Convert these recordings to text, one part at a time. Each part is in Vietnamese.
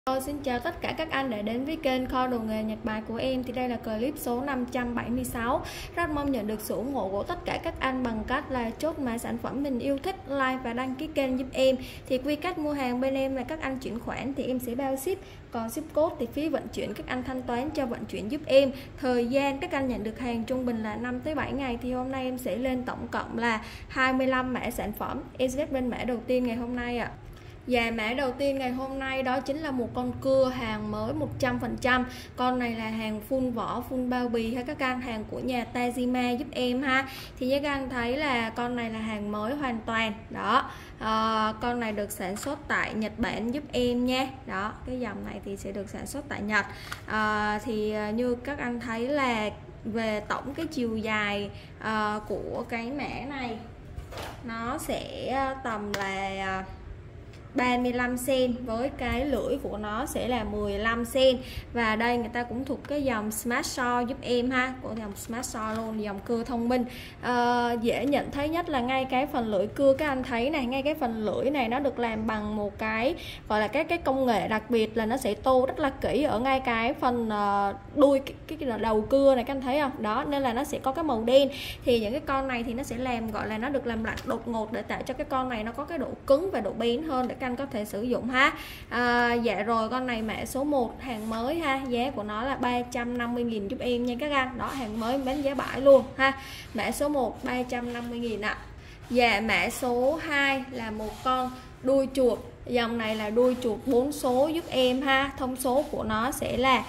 Xin chào tất cả các anh đã đến với kênh kho đồ nghề Nhật Bản của em. Thì đây là clip số 576. Rất mong nhận được sự ủng hộ của tất cả các anh bằng cách là chốt mã sản phẩm mình yêu thích, like và đăng ký kênh giúp em. Thì quy cách mua hàng bên em là các anh chuyển khoản thì em sẽ bao ship, còn ship code thì phí vận chuyển các anh thanh toán cho vận chuyển giúp em. Thời gian các anh nhận được hàng trung bình là 5 tới 7 ngày. Thì hôm nay em sẽ lên tổng cộng là 25 mã sản phẩm. Em sẽ bên mã đầu tiên ngày hôm nay ạ. Và mã đầu tiên ngày hôm nay đó chính là một con cưa hàng mới 100%. Con này là hàng full vỏ, full bao bì ha các anh, hàng của nhà Tajima giúp em ha. Thì như các anh thấy là con này là hàng mới hoàn toàn. Đó. Con này được sản xuất tại Nhật Bản giúp em nha. Đó, cái dòng này thì sẽ được sản xuất tại Nhật. Thì như các anh thấy là về tổng cái chiều dài của cái mã này nó sẽ tầm là 35 cm, với cái lưỡi của nó sẽ là 15 cm. Và đây người ta cũng thuộc cái dòng Smart Saw giúp em ha, của dòng Smart Saw luôn, dòng cưa thông minh. Dễ nhận thấy nhất là ngay cái phần lưỡi cưa các anh thấy này, ngay cái phần lưỡi này nó được làm bằng một cái gọi là cái công nghệ đặc biệt là nó sẽ tô rất là kỹ ở ngay cái phần đuôi cái đầu cưa này, các anh thấy không? Đó, nên là nó sẽ có cái màu đen. Thì những cái con này thì nó sẽ làm gọi là nó được làm lạnh đột ngột để tạo cho cái con này nó có cái độ cứng và độ bén hơn để các anh có thể sử dụng ha. Dạ rồi, con này mã số 1 hàng mới ha, giá của nó là 350.000 giúp em nha các anh. Đó, hàng mới bán giá bãi luôn ha. Mã số 1 350.000 ạ. Dạ, mã số 2 là một con đuôi chuột. Dòng này là đuôi chuột 4 số giúp em ha. Thông số của nó sẽ là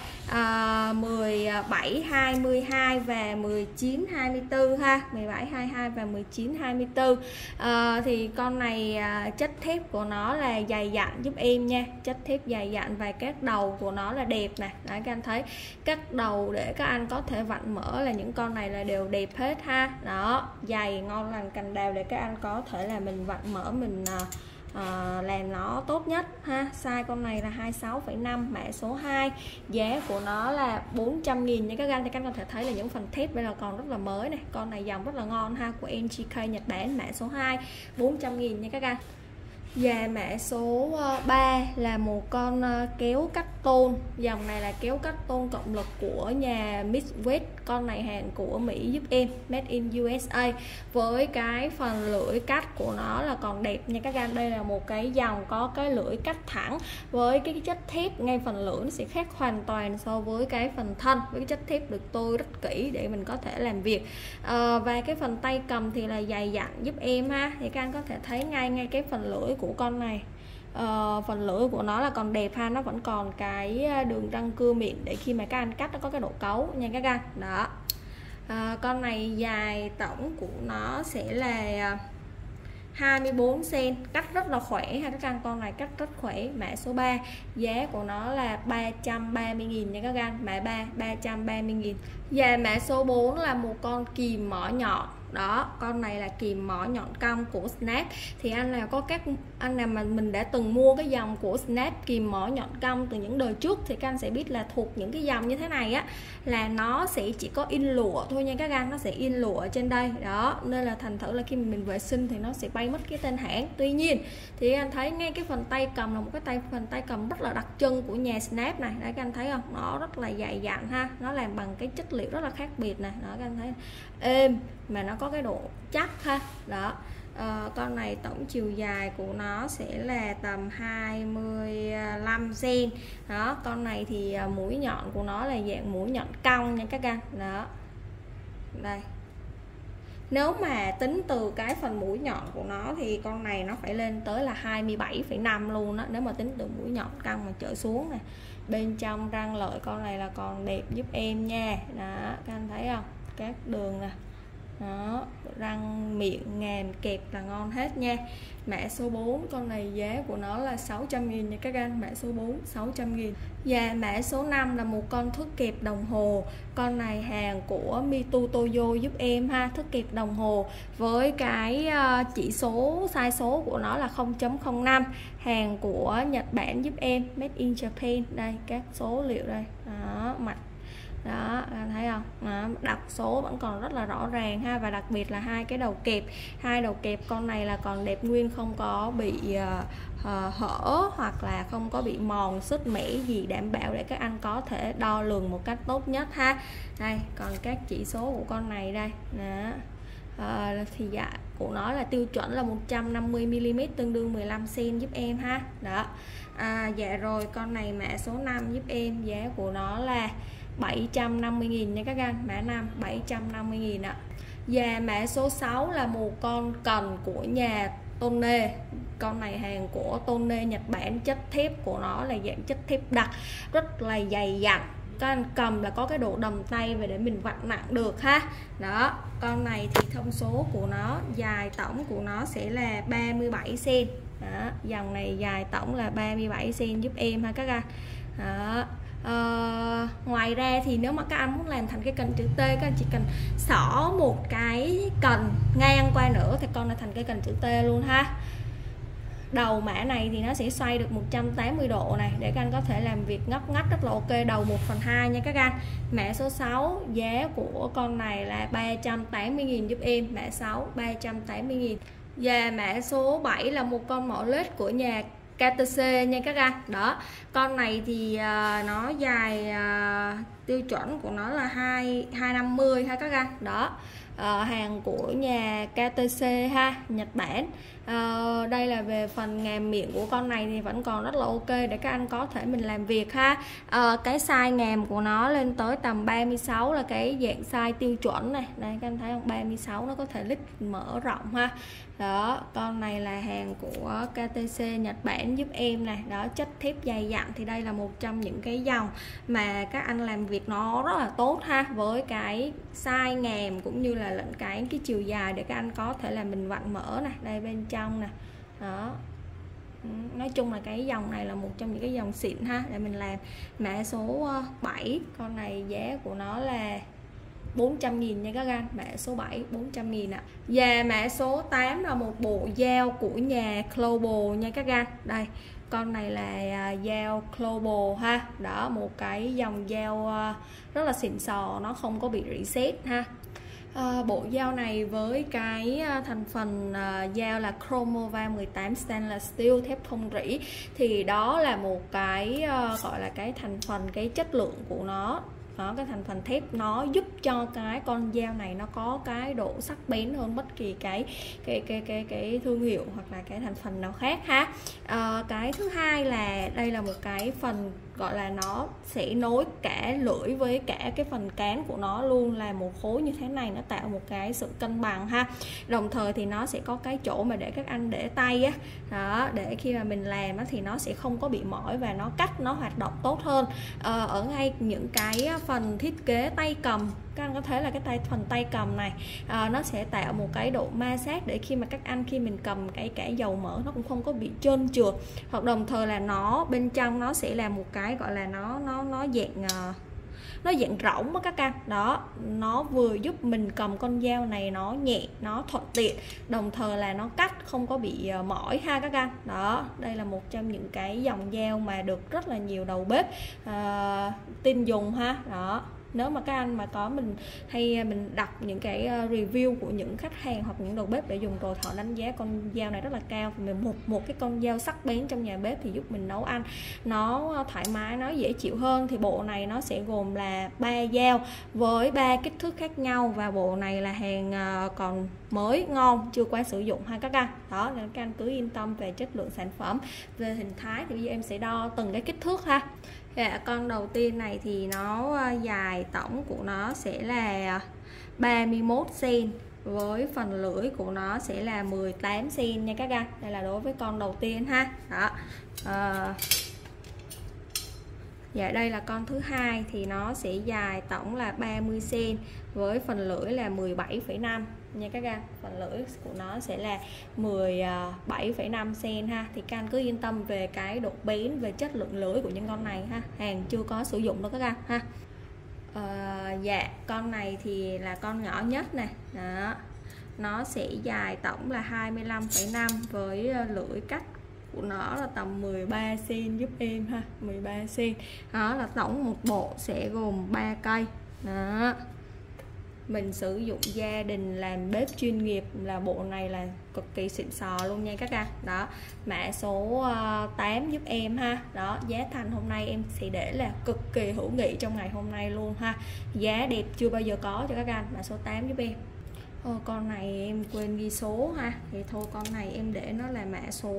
17 22 và 19 24 ha, 17 22 và 19 24. Thì con này chất thép của nó là dày dặn giúp em nha, chất thép dày dặn và các đầu của nó là đẹp nè. Đấy, các anh thấy các đầu để các anh có thể vặn mở là những con này là đều đẹp hết ha. Đó, dày ngon lành cành đào để các anh có thể là mình vặn mở mình làm nó tốt nhất ha. Size con này là 26,5, mã số 2, giá của nó là 400.000 nha các anh. Thì các anh có thể thấy là những phần thép bây giờ còn rất là mới này, con này dòng rất là ngon ha, của NGK Nhật Bản, mã số 2 400.000 nha các anh. Và mã số 3 là một con kéo cắt tôn. Dòng này là kéo cắt tôn cộng lực của nhà Midwest. Con này hàng của Mỹ giúp em, made in USA. Với cái phần lưỡi cắt của nó là còn đẹp nha các anh. Đây là một cái dòng có cái lưỡi cắt thẳng, với cái chất thép ngay phần lưỡi nó sẽ khác hoàn toàn so với cái phần thân, với cái chất thép được tôi rất kỹ để mình có thể làm việc. Và cái phần tay cầm thì là dày dặn giúp em ha. Thì các anh có thể thấy ngay cái phần lưỡi của con này, phần lưỡi của nó là còn đẹp ha, nó vẫn còn cái đường răng cưa miệng để khi mà các anh cắt nó có cái độ cấu nha các anh. Đó, con này dài tổng của nó sẽ là 24 cm, cắt rất là khỏe ha các anh. Con này cắt rất khỏe, mã số 3, giá của nó là 330.000 nha các anh, mã 3 330.000. Và mã số 4 là một con kìm mỏ nhọn. Đó, con này là kìm mỏ nhọn cong của Snap. Thì anh nào có các anh nào mà mình đã từng mua cái dòng của Snap kìm mỏ nhọn cong từ những đời trước thì các anh sẽ biết là thuộc những cái dòng như thế này á là nó sẽ chỉ có in lụa thôi nha các anh, nó sẽ in lụa ở trên đây. Đó, nên là thành thử là khi mình vệ sinh thì nó sẽ bay mất cái tên hãng. Tuy nhiên thì anh thấy ngay cái phần tay cầm là một cái phần tay cầm rất là đặc trưng của nhà Snap này. Đấy, các anh thấy không? Nó rất là dày dặn ha, nó làm bằng cái chất liệu rất là khác biệt này. Đó, các anh thấy êm mà nó có cái độ chắc ha. Đó, con này tổng chiều dài của nó sẽ là tầm 25 cm. Đó, con này thì mũi nhọn của nó là dạng mũi nhọn cong nha các anh. Đó, đây, nếu mà tính từ cái phần mũi nhọn của nó thì con này nó phải lên tới là 27,5 luôn đó, nếu mà tính từ mũi nhọn cong mà trở xuống này. Bên trong răng lợi con này là còn đẹp giúp em nha. Đó, các anh thấy không, các đường nè. Đó, răng miệng ngàm kẹp là ngon hết nha. Mã số 4, con này giá của nó là 600.000 nha các anh, mã số 4 600.000. Và mã số 5 là một con thước kẹp đồng hồ. Con này hàng của Mito Toyo giúp em ha, thước kẹp đồng hồ với cái chỉ số size số của nó là 0.05, hàng của Nhật Bản giúp em, made in Japan. Đây các số liệu đây. Đó, mặt Đó, anh thấy không? Đó, đặt số vẫn còn rất là rõ ràng ha, và đặc biệt là hai đầu kẹp con này là còn đẹp nguyên, không có bị hở hoặc là không có bị mòn sứt mẻ gì, đảm bảo để các anh có thể đo lường một cách tốt nhất ha. Đây, còn các chỉ số của con này đây. Đó. Thì dạ của nó là tiêu chuẩn là 150mm tương đương 15cm giúp em ha. Đó. Dạ rồi, con này mã số 5 giúp em, giá của nó là 750.000 nha các anh, mã 5 750.000 ạ. Và mã số 6 là một con cần của nhà Tone. Con này hàng của Tone Nhật Bản, chất thép của nó là dạng chất thép đặc, rất là dày dặn. Các anh cầm là có cái độ đầm tay về để mình vặn nặng được ha. Đó, con này thì thông số của nó, dài tổng của nó sẽ là 37cm. Đó, dòng này dài tổng là 37cm giúp em ha các anh. Đó. Ngoài ra thì nếu mà các anh muốn làm thành cái cần chữ T, các anh chỉ cần xỏ một cái cần ngang qua nữa thì con này thành cái cần chữ T luôn ha. Đầu mã này thì nó sẽ xoay được 180 độ này để các anh có thể làm việc ngóc ngách rất là ok. Đầu 1/2 nha các anh. Mã số 6, giá của con này là 380.000 giúp em, mã 6 380.000. Và mã số 7 là một con mỏ led của nhà KTC nha các anh. Đó, con này thì nó dài tiêu chuẩn của nó là 250 ha các anh. Đó, hàng của nhà KTC ha, Nhật Bản. Đây là về phần ngàm miệng của con này thì vẫn còn rất là ok để các anh có thể mình làm việc ha. Cái size ngàm của nó lên tới tầm 36 là cái dạng size tiêu chuẩn này. Đây các anh thấy không, 36 nó có thể lít mở rộng ha. Đó, con này là hàng của KTC Nhật Bản giúp em này. Đó, chất thép dày dặn thì đây là một trong những cái dòng mà các anh làm việc nó rất là tốt ha, với cái size ngàm cũng như là lẫn cái chiều dài để các anh có thể là mình vặn mở này, đây bên trong nè. Đó, nói chung là cái dòng này là một trong những cái dòng xịn ha để mình làm. Mã số 7, con này giá của nó là 400.000 nha các anh, mã số 7 400.000 ạ. Và mã số 8 là một bộ dao của nhà Global nha các anh. Đây, con này là dao Global ha. Đó, một cái dòng dao rất là xịn sò, nó không có bị reset ha. Bộ dao này với cái thành phần dao là Chromova 18 stainless steel, thép không rỉ, thì đó là một cái gọi là cái thành phần, cái chất lượng của nó. Đó, cái thành phần thép nó giúp cho cái con dao này nó có cái độ sắc bén hơn bất kỳ cái thương hiệu hoặc là cái thành phần nào khác ha. Cái thứ hai là đây là một cái phần gọi là nó sẽ nối cả lưỡi với cả cái phần cán của nó luôn, là một khối như thế này, nó tạo một cái sự cân bằng ha. Đồng thời thì nó sẽ có cái chỗ mà để các anh để tay á. Đó, để khi mà mình làm á thì nó sẽ không có bị mỏi và nó cắt nó hoạt động tốt hơn. Ở ngay những cái phần thiết kế tay cầm, các anh có thấy là cái phần tay cầm này nó sẽ tạo một cái độ ma sát để khi mà các anh khi mình cầm cái dầu mỡ nó cũng không có bị trơn trượt, hoặc đồng thời là nó bên trong nó sẽ là một cái gọi là nó dạng rỗng á các anh. Đó, nó vừa giúp mình cầm con dao này nó nhẹ, nó thuận tiện, đồng thời là nó cắt không có bị mỏi ha các anh. Đó, đây là một trong những cái dòng dao mà được rất là nhiều đầu bếp tin dùng ha. Đó, nếu mà các anh mà có mình đọc những cái review của những khách hàng hoặc những đầu bếp để dùng rồi, họ đánh giá con dao này rất là cao. Một cái con dao sắc bén trong nhà bếp thì giúp mình nấu ăn nó thoải mái, nó dễ chịu hơn. Thì bộ này nó sẽ gồm là 3 dao với 3 kích thước khác nhau, và bộ này là hàng còn mới ngon, chưa qua sử dụng ha các anh. Đó, nên các anh cứ yên tâm về chất lượng sản phẩm. Về hình thái thì bây giờ em sẽ đo từng cái kích thước ha. Dạ, con đầu tiên này thì nó dài tổng của nó sẽ là 31 cm, với phần lưỡi của nó sẽ là 18 cm nha các anh. Đây là đối với con đầu tiên ha. Đó. Dạ, đây là con thứ hai thì nó sẽ dài tổng là 30 cm, với phần lưỡi là 17,5 nha các anh. Phần lưỡi của nó sẽ là 17,5 cm ha. Thì các anh cứ yên tâm về cái độ bén, về chất lượng lưỡi của những con này ha. Hàng chưa có sử dụng đâu các anh ha. Dạ, con này thì là con nhỏ nhất nè. Đó, nó sẽ dài tổng là 25,5 với lưỡi cắt của nó là tầm 13 cm giúp em ha, 13 cm. Đó là tổng một bộ sẽ gồm 3 cây. Đó. Mình sử dụng gia đình làm bếp chuyên nghiệp là bộ này là cực kỳ xịn sò luôn nha các anh. Đó, mã số 8 giúp em ha. Đó, giá thành hôm nay em sẽ để là cực kỳ hữu nghị trong ngày hôm nay luôn ha. Giá đẹp chưa bao giờ có cho các anh, mã số 8 giúp em. Con này em quên ghi số ha, thì thôi con này em để nó là mã số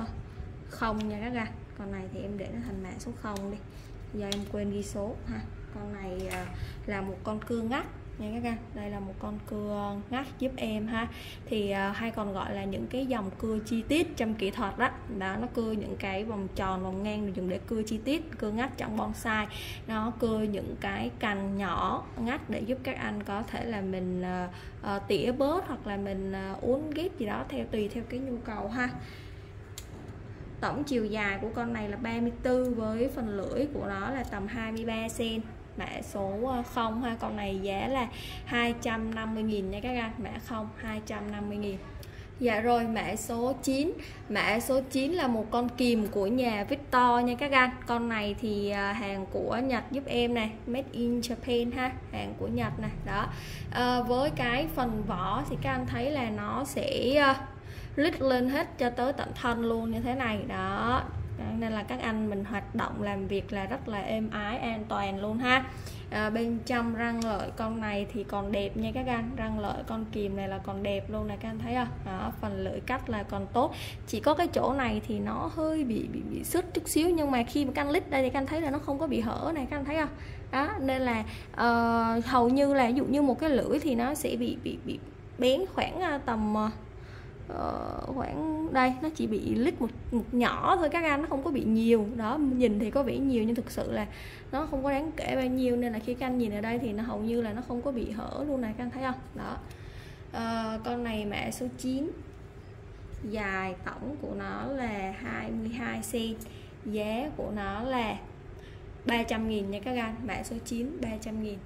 0 nha các anh. Con này thì em để nó thành mã số 0 đi, giờ em quên ghi số ha. Con này là một con cưa ngắt nha các anh. Đây là một con cưa ngắt giúp em ha. Thì hay còn gọi là những cái dòng cưa chi tiết trong kỹ thuật đó. Đó, nó cưa những cái vòng tròn vòng ngang dùng để cưa chi tiết, cưa ngắt trong bonsai. Nó cưa những cái cành nhỏ ngắt để giúp các anh có thể là mình tỉa bớt hoặc là mình uốn ghép gì đó tùy theo cái nhu cầu ha. Tổng chiều dài của con này là 34 với phần lưỡi của nó là tầm 23 cm. Mã số 0 ha, con này giá là 250.000 nha các anh, mã 0 250.000. Dạ rồi, mã số 9. Mã số 9 là một con kìm của nhà Victor nha các anh. Con này thì hàng của Nhật giúp em này, made in Japan ha, hàng của Nhật này. Đó, với cái phần vỏ thì các anh thấy là nó sẽ lít lên hết cho tới tận thân luôn như thế này. Đó, nên là các anh mình hoạt động làm việc là rất là êm ái, an toàn luôn ha. Bên trong răng lợi con này thì còn đẹp nha các anh, răng lợi con kìm này là còn đẹp luôn này, các anh thấy không? Đó, phần lưỡi cắt là còn tốt, chỉ có cái chỗ này thì nó hơi bị sứt chút xíu, nhưng mà khi mà các anh lít đây thì các anh thấy là nó không có bị hở này, các anh thấy không? Đó, nên là hầu như là ví dụ như một cái lưỡi thì nó sẽ bị bén khoảng tầm khoảng đây, nó chỉ bị lít một nhỏ thôi các anh, nó không có bị nhiều. Đó, nhìn thì có vẻ nhiều nhưng thực sự là nó không có đáng kể bao nhiêu, nên là khi các anh nhìn ở đây thì nó hầu như là nó không có bị hở luôn này, các anh thấy không? Đó, con này mã số 9, dài tổng của nó là 22 cm, giá của nó là 300.000 nha các anh, mã số 9 300.000.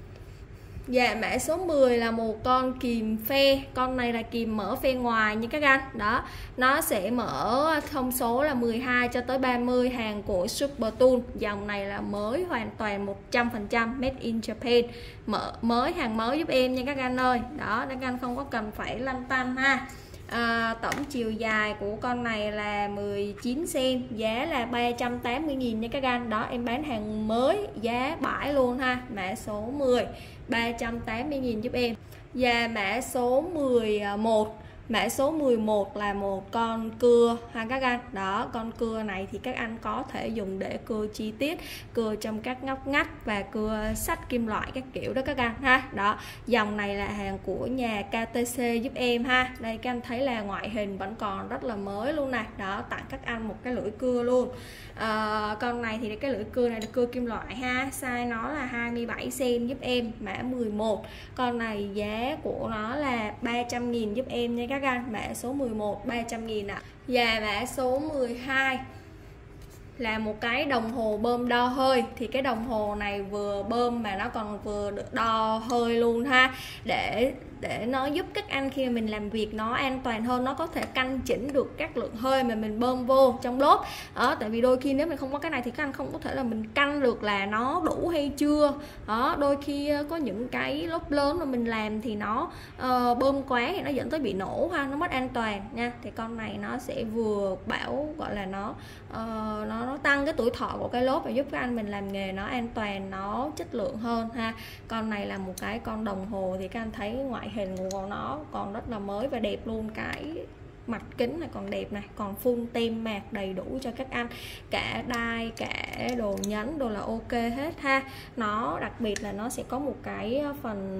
Dạ, mã số 10 là một con kìm phe. Con này là kìm mở phe ngoài nha các anh. Đó, nó sẽ mở thông số là 12 cho tới 30, hàng của Super Tool. Dòng này là mới hoàn toàn 100% made in Japan, mới, hàng mới giúp em nha các anh ơi. Đó, các anh không có cần phải lăn tăn ha. Tổng chiều dài của con này là 19 cm, giá là 380.000 nha các anh. Đó, em bán hàng mới giá bãi luôn ha, mã số 10 380.000 giúp em. Và mã số 11, mã số 11 là một con cưa ha các anh. Đó, con cưa này thì các anh có thể dùng để cưa chi tiết, cưa trong các ngóc ngách và cưa sắt kim loại các kiểu đó các anh ha. Đó, dòng này là hàng của nhà KTC giúp em ha. Đây các anh thấy là ngoại hình vẫn còn rất là mới luôn này. Đó, tặng các anh một cái lưỡi cưa luôn. Con này thì cái lưỡi cưa này là cưa kim loại ha, size nó là 27 cm giúp em, mã 11. Con này giá của nó là 300.000 giúp em nha các anh, mã số 11 300.000 ạ. Và mã số 12 là một cái đồng hồ bơm đo hơi. Thì cái đồng hồ này vừa bơm mà nó còn vừa được đo hơi luôn ha, để nó giúp các anh khi mà mình làm việc nó an toàn hơn, nó có thể căn chỉnh được các lượng hơi mà mình bơm vô trong lốp. Tại vì đôi khi nếu mình không có cái này thì các anh không có thể là mình căn được là nó đủ hay chưa. Đó, đôi khi có những cái lốp lớn mà mình làm thì nó bơm quá thì nó dẫn tới bị nổ ha, nó mất an toàn nha. Thì con này nó sẽ vừa bảo gọi là nó tăng cái tuổi thọ của cái lốp và giúp các anh mình làm nghề nó an toàn, nó chất lượng hơn ha. Con này là một cái con đồng hồ thì các anh thấy ngoại hình của nó còn rất là mới và đẹp luôn. Cái mặt kính này còn đẹp này, còn full tem mạc đầy đủ cho các anh, cả đai cả đồ nhấn đồ là ok hết ha. Nó đặc biệt là nó sẽ có một cái phần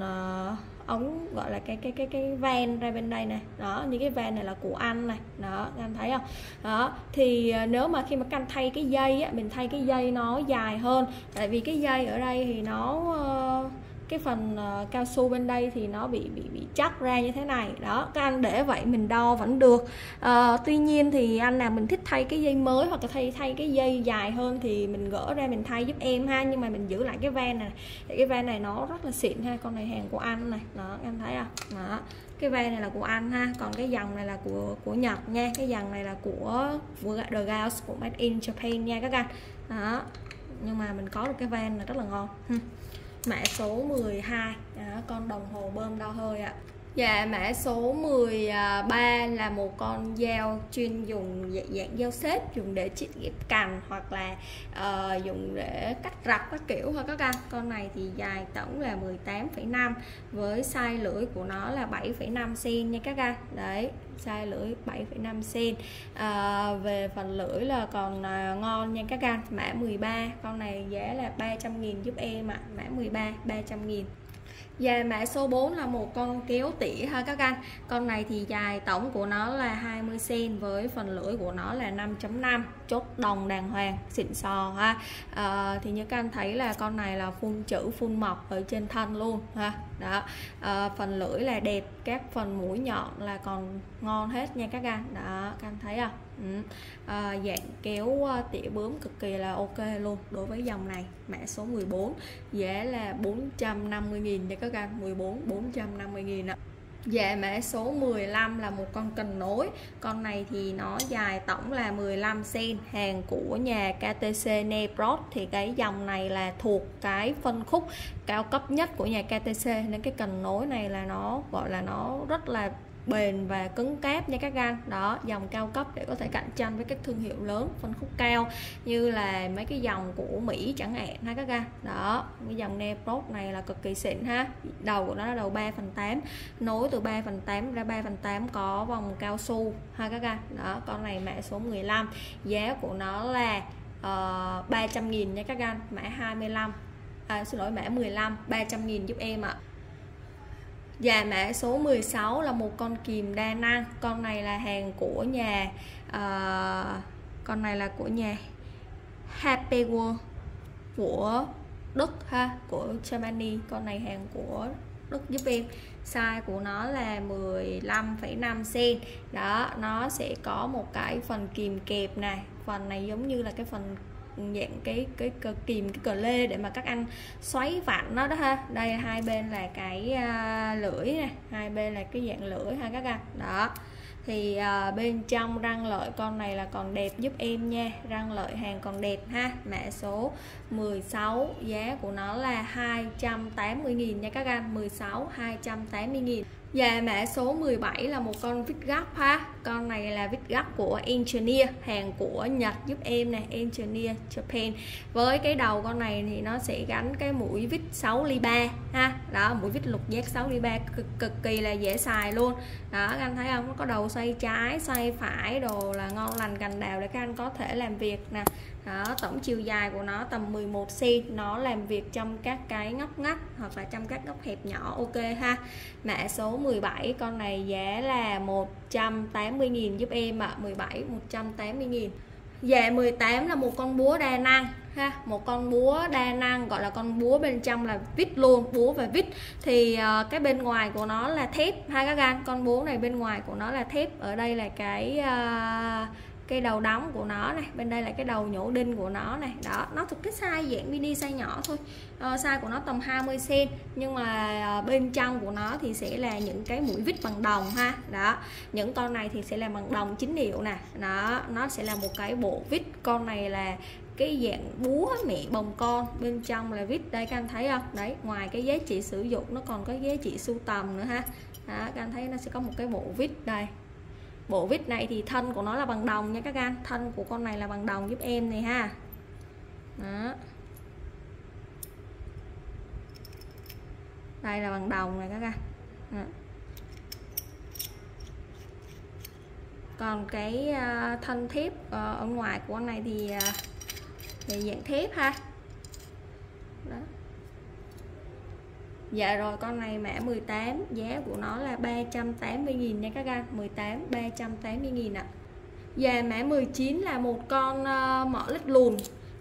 ống gọi là cái van ra bên đây này. Đó, như cái van này là của anh này. Đó, các anh thấy không? Đó, thì nếu mà khi mà các anh thay cái dây á, mình thay cái dây nó dài hơn, tại vì cái dây ở đây thì nó cái phần cao su bên đây thì nó bị chắc ra như thế này đó. Các anh để vậy mình đo vẫn được. Tuy nhiên thì anh nào mình thích thay cái dây mới hoặc là thay cái dây dài hơn thì mình gỡ ra mình thay giúp em ha, nhưng mà mình giữ lại cái van này. Cái van này nó rất là xịn ha, con này hàng của anh này đó, anh thấy không đó. Cái van này là của anh ha, còn cái dòng này là của Nhật nha, cái dòng này là của The Gauss, của Made in Japan nha các anh đó. Nhưng mà mình có được cái van này rất là ngon. Mã số 12 đó, con đồng hồ bơm đo hơi ạ. Dạ, mã số 13 là một con dao chuyên dùng dạng dao xếp, dùng để chít ghép cành hoặc là dùng để cắt rập các kiểu thôi các anh. Con này thì dài tổng là 18,5 với size lưỡi của nó là 7,5 cm nha các anh. Đấy, size lưỡi 7,5 cm. Về phần lưỡi là còn ngon nha các anh. Mã 13, con này giá là 300.000 giúp em ạ. Mã 13 300.000. Và mã số 4 là một con kéo tỉa ha các anh. Con này thì dài tổng của nó là 20 cm với phần lưỡi của nó là 5.5, chốt đồng đàng hoàng xịn sò ha. Thì như các anh thấy là con này là phun chữ phun mọc ở trên thân luôn ha. Đó. Phần lưỡi là đẹp, các phần mũi nhọn là còn ngon hết nha các anh. Đó, các anh thấy không? Dạng kéo tỉa bướm cực kỳ là ok luôn đối với dòng này. Mã số 14 giá là 450.000 nha các anh. 14 450.000 ạ. Dạ, mã số 15 là một con cần nối. Con này thì nó dài tổng là 15 cm, hàng của nhà KTC Nebrod. Thì cái dòng này là thuộc cái phân khúc cao cấp nhất của nhà KTC, nên cái cần nối này là nó gọi là nó rất là bền và cứng cáp nha các anh. Đó, dòng cao cấp để có thể cạnh tranh với các thương hiệu lớn phân khúc cao như là mấy cái dòng của Mỹ chẳng hạn ha các anh. Đó, cái dòng Nebrod này là cực kỳ xịn ha. Đầu của nó là đầu 3/8, nối từ 3/8 ra 3/8 có vòng cao su ha các anh. Đó, con này mã số 15, giá của nó là 300.000 nha các anh. Mã 25 xin lỗi, mã 15 300.000 giúp em ạ. Và mã số 16 là một con kìm đa năng. Con này là hàng của nhà con này là của nhà Happy World của Đức ha, của Germany. Con này hàng của Đức giúp em. Size của nó là 15,5 cm. Đó, nó sẽ có một cái phần kìm kẹp này. Phần này giống như là cái phần dạng cái kìm, cái cờ lê để mà các anh xoáy vặn nó đó ha. Đây hai bên là cái lưỡi nè, hai bên là cái dạng lưỡi ha các anh. Đó, thì bên trong răng lợi con này là còn đẹp giúp em nha, răng lợi hàng còn đẹp ha. Mã số 16 giá của nó là 280.000 nha các anh. 16 280.000. Và mã số 17 là một con vít gấp ha. Con này là vít gấp của Engineer, hàng của Nhật giúp em nè, Engineer Japan. Với cái đầu con này thì nó sẽ gắn cái mũi vít 6 ly 3 ha. Đó, mũi vít lục giác 6 ly 3 cực kỳ là dễ xài luôn. Đó, các anh thấy không? Nó có đầu xoay trái, xoay phải đồ là ngon lành cành đào để các anh có thể làm việc nè. Đó, tổng chiều dài của nó tầm 11 cm, nó làm việc trong các cái ngóc ngách hoặc là trong các góc hẹp nhỏ ok ha. Mã số 17, con này giá là 180.000 giúp em ạ. 17 180.000. Dạ, 18 là một con búa đa năng ha, một con búa đa năng, gọi là con búa bên trong là vít luôn, búa và vít. Thì cái bên ngoài của nó là thép ha các anh. Con búa này bên ngoài của nó là thép. Ở đây là cái đầu đóng của nó này, bên đây là cái đầu nhổ đinh của nó này. Đó, nó thuộc cái size dạng mini, size nhỏ thôi. Size của nó tầm 20 cm, nhưng mà bên trong của nó thì sẽ là những cái mũi vít bằng đồng ha. Đó, những con này thì sẽ là bằng đồng chính hiệu nè. Đó, nó sẽ là một cái bộ vít. Con này là cái dạng búa mẹ bồng con, bên trong là vít. Đây các anh thấy không? Đấy, ngoài cái giá trị sử dụng nó còn có giá trị sưu tầm nữa ha. Đó, các anh thấy nó sẽ có một cái bộ vít đây. Bộ vít này thì thân của nó là bằng đồng nha các anh. Thân của con này là bằng đồng giúp em này ha. Đó, đây là bằng đồng này các anh. Đó. Còn cái thân thép ở ngoài của con này thì dạng thép ha. Đó. Dạ rồi, con này mã 18, giá của nó là 380.000 nha các anh. 18 380.000 ạ. Và mã 19 là một con mỏ lít lùn.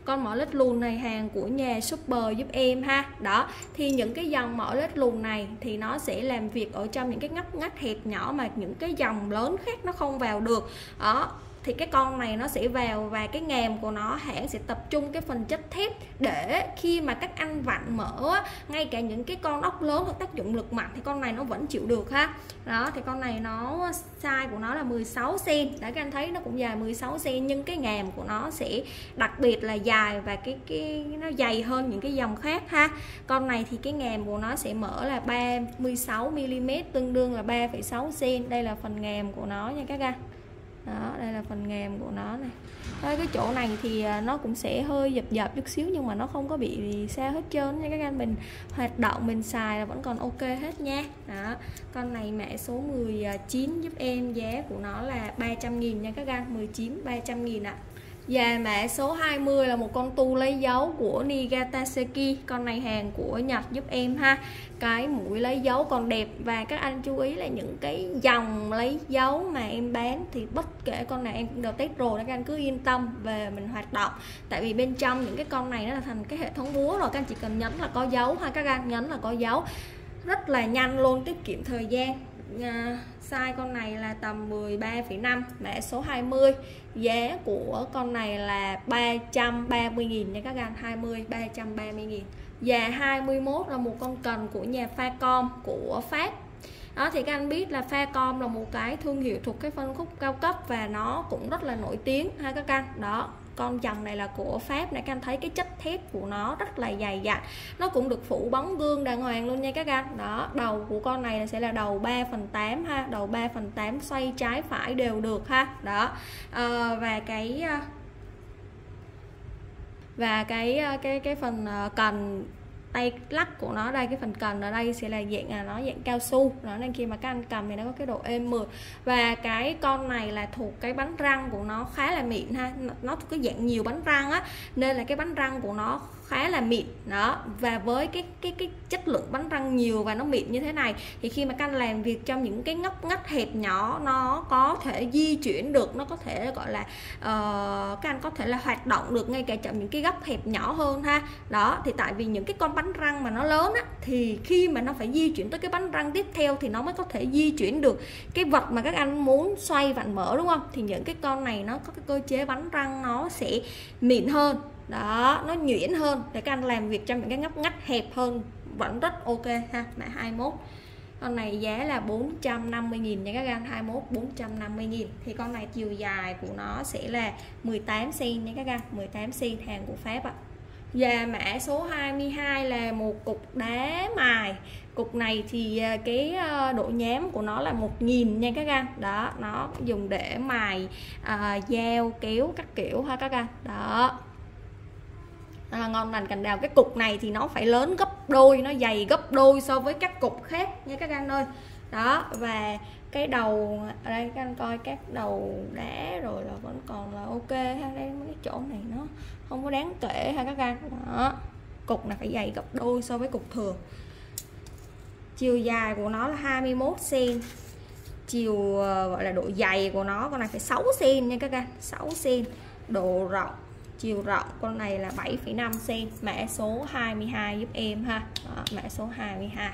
Con mỏ lết lùn này hàng của nhà Super giúp em ha. Đó, thì những cái dòng mỏ lết lùn này thì nó sẽ làm việc ở trong những cái ngóc ngách hẹp nhỏ mà những cái dòng lớn khác nó không vào được. Đó, thì cái con này nó sẽ vào, và cái ngàm của nó hãng sẽ tập trung cái phần chất thép để khi mà các anh vặn mở ngay cả những cái con ốc lớn hoặc tác dụng lực mạnh thì con này nó vẫn chịu được ha. Đó, thì con này nó size của nó là 16 cm. Đấy, các anh thấy nó cũng dài 16 cm, nhưng cái ngàm của nó sẽ đặc biệt là dài và cái nó dày hơn những cái dòng khác ha. Con này thì cái ngàm của nó sẽ mở là 36 mm, tương đương là 3,6 cm. Đây là phần ngàm của nó nha các anh. Đó, đây là phần ngàm của nó này. Đây, cái chỗ này thì nó cũng sẽ hơi dập chút xíu, nhưng mà nó không có bị sao hết trơn nha các anh. Mình hoạt động mình xài là vẫn còn ok hết nha. Đó, con này mã số 19 giúp em, giá của nó là 300.000 nha các anh. 19 300.000 ạ. Và mã số 20 là một con tu lấy dấu của Niigata-Seki. Con này hàng của Nhật giúp em ha. Cái mũi lấy dấu còn đẹp, và các anh chú ý là những cái dòng lấy dấu mà em bán thì bất kể con này em cũng đều test rồi, các anh cứ yên tâm về mình hoạt động. Tại vì bên trong những cái con này nó là thành cái hệ thống búa rồi, các anh chỉ cần nhấn là có dấu ha các anh, nhấn là có dấu, rất là nhanh luôn, tiết kiệm thời gian. Size con này là tầm 13,5, mã số 20. Giá của con này là 330.000 nha các anh. 20 330.000. Và 21 là một con cần của nhà Facom của Pháp. Đó, thì các anh biết là Facom là một cái thương hiệu thuộc cái phân khúc cao cấp và nó cũng rất là nổi tiếng ha các anh. Đó, con dòng này là của Pháp này, các anh thấy cái chất thép của nó rất là dày dặn, nó cũng được phủ bóng gương đàng hoàng luôn nha các anh. Đó, đầu của con này sẽ là đầu 3/8 ha, đầu 3/8 xoay trái phải đều được ha. Đó, và cái phần cần tay lắc của nó đây, cái phần cần ở đây sẽ là dạng nó dạng cao su đó, nên khi mà các anh cầm thì nó có cái độ êm mượt. Và cái con này là thuộc cái bánh răng của nó khá là mịn ha, nó thuộc cái dạng nhiều bánh răng á, nên là cái bánh răng của nó khá là mịn đó. Và với cái chất lượng bánh răng nhiều và nó mịn như thế này thì khi mà các anh làm việc trong những cái ngóc ngách hẹp nhỏ, nó có thể di chuyển được, nó có thể gọi là các anh có thể là hoạt động được ngay cả trong những cái góc hẹp nhỏ hơn ha. Đó, thì tại vì những cái con bánh răng mà nó lớn á, thì khi mà nó phải di chuyển tới cái bánh răng tiếp theo thì nó mới có thể di chuyển được cái vật mà các anh muốn xoay vặn mở, đúng không? Thì những cái con này nó có cái cơ chế bánh răng nó sẽ mịn hơn. Đó, nó nhuyễn hơn để các anh làm việc trong những cái ngóc ngách hẹp hơn vẫn rất ok ha. Mã 21. Con này giá là 450.000 nha các anh. 21 450.000. Thì con này chiều dài của nó sẽ là 18 cm nha các anh, 18 cm, hàng của Pháp ạ. Và mã số 22 là một cục đá mài. Cục này thì cái độ nhám của nó là 1000 nha các anh. Đó, nó dùng để mài dao kéo các kiểu ha các anh. Đó, là ngon lành cành đào. Cái cục này thì nó phải lớn gấp đôi, nó dày gấp đôi so với các cục khác nha các anh ơi. Đó, và cái đầu ở đây các anh coi, các đầu đá rồi là vẫn còn là ok ha. Đây mấy cái chỗ này nó không có đáng kể ha các anh. Đó, cục này phải dày gấp đôi so với cục thường. Chiều dài của nó là 21 cm. Chiều gọi là độ dày của nó, con này phải 6 cm nha các anh, 6 cm. Độ rộng, chiều rộng con này là 7,5 cm. Mã số 22 giúp em ha. Đó, mã số 22.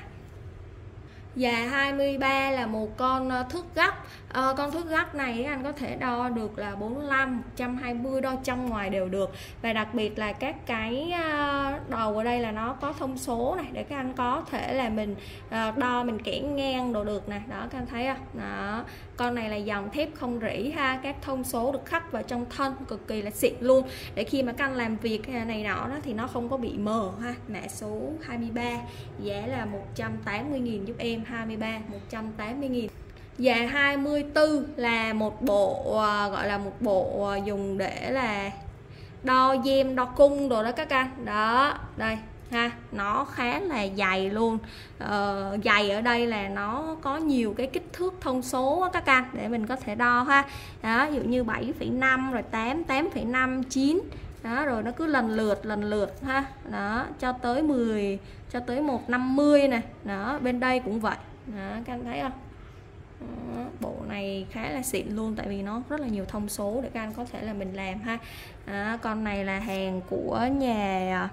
Và 23 là một con thước gấp. Con thước gấp này anh có thể đo được là 45, 120, đo trong ngoài đều được. Và đặc biệt là các cái đầu ở đây là nó có thông số này để các anh có thể là mình đo, mình kẻ ngang đồ được này. Đó, các anh thấy không? Đó, con này là dòng thép không rỉ ha, các thông số được khắc vào trong thân cực kỳ là xịn luôn, để khi mà các anh làm việc này nọ đó thì nó không có bị mờ ha. Mã số 23, giá là 180.000 giúp em. 23 180.000. Và 24 là một bộ gọi là một bộ dùng để là đo gem, đo cung đồ đó các anh. Đó, đây ha, nó khá là dày luôn. Dày ở đây là nó có nhiều cái kích thước thông số các anh để mình có thể đo ha. Đó, ví dụ như 7,5 rồi 8, 8,5, 9. Đó, rồi nó cứ lần lượt ha. Đó, cho tới 10, cho tới 150 này. Đó, bên đây cũng vậy. Đó, các anh thấy không? Bộ này khá là xịn luôn, tại vì nó rất là nhiều thông số để các anh có thể là mình làm ha. Con này là hàng của nhà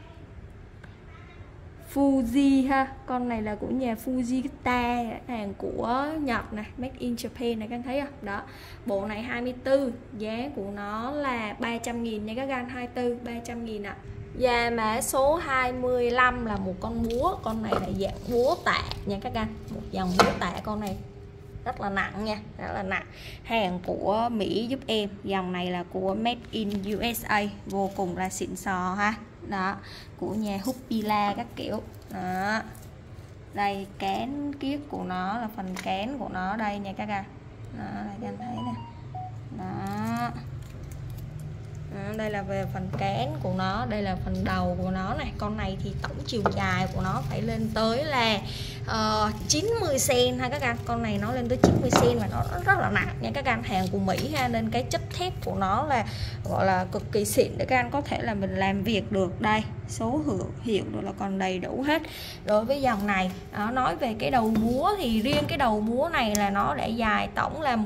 Fuji ha, con này là của nhà Fujikata, hàng của Nhật này, made in Japan này, các anh thấy không? Đó, bộ này 24, giá của nó là 300.000 nha các anh, 24 300.000 ạ. Và mã số 25 là một con búa, con này là dạng búa tạ nha các anh, một dòng búa tạ. Con này rất là nặng nha, rất là nặng, hàng của Mỹ giúp em. Dòng này là của made in USA, vô cùng là xịn sò ha. Đó, của nhà Hupila các kiểu. Đó, đây cán kiết của nó, là phần cán của nó đây nha các anh. Đó, các anh thấy nè. Đó, đây là về phần cán của nó, đây là phần đầu của nó này. Con này thì tổng chiều dài của nó phải lên tới là 90 cm ha các anh. Con này nó lên tới 90 cm và nó rất là nặng nha các anh, hàng của Mỹ ha, nên cái chất thép của nó là gọi là cực kỳ xịn để các anh có thể là mình làm việc được. Đây, số hiệu rồi là còn đầy đủ hết. Đối với dòng này, nói về cái đầu búa thì riêng cái đầu búa này là nó để dài tổng là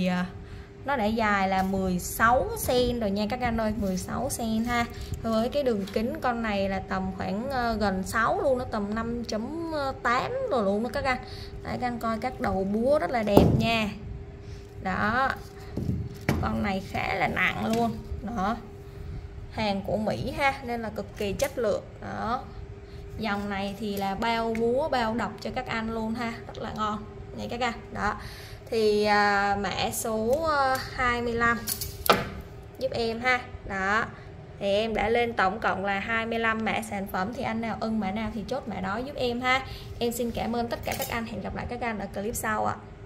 16 cm rồi nha các anh ơi, 16 cm ha. Với cái đường kính con này là tầm khoảng gần 6 luôn, nó tầm 5.8 rồi luôn đó các anh. Đấy, các anh coi các đầu búa rất là đẹp nha. Đó, con này khá là nặng luôn. Đó, hàng của Mỹ ha, nên là cực kỳ chất lượng. Đó, dòng này thì là bao búa bao độc cho các anh luôn ha, rất là ngon nha các anh. Đó, thì mã số 25 giúp em ha. Đó, thì em đã lên tổng cộng là 25 mã sản phẩm, thì anh nào ưng mã nào thì chốt mã đó giúp em ha. Em xin cảm ơn tất cả các anh, hẹn gặp lại các anh ở clip sau ạ.